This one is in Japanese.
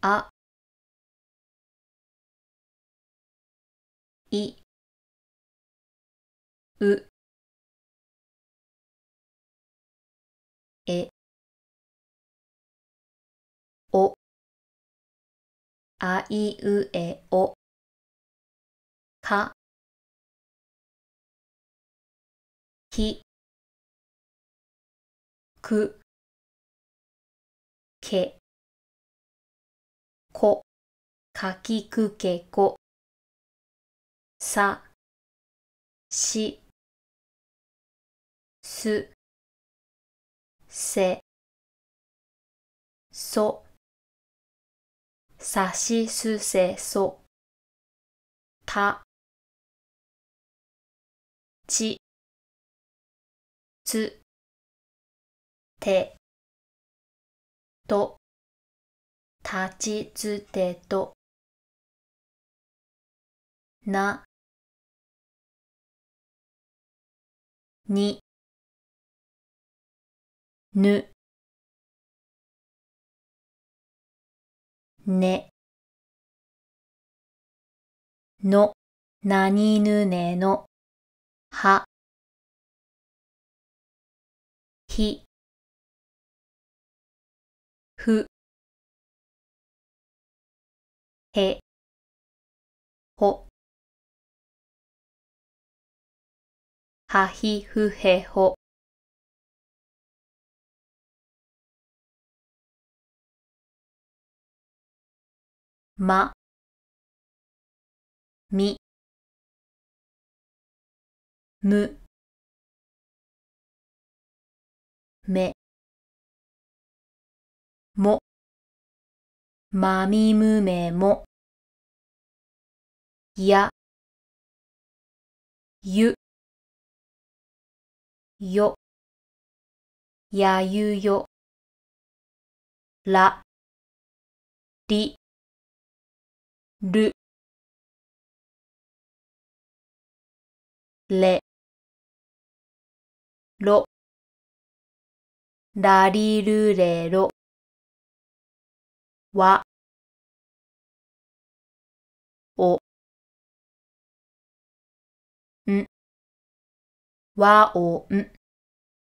あ、い、う、え、お、あいうえお、か、き、く、け、こ、かきくけこ、さ、し、す、せ、そ、さしすせそ、た、ち、つ、て、と、たちつてと、な、に、ぬ、ね、の、なにぬねの、は、ひ、ふ、へ、ほ、はひふへほ、ま、み、む、め、も、まみむめも、や、ゆ、よ、やゆよ、ら、り、る、れ、ろ、らりるれろ、わ、お、ん、わおん。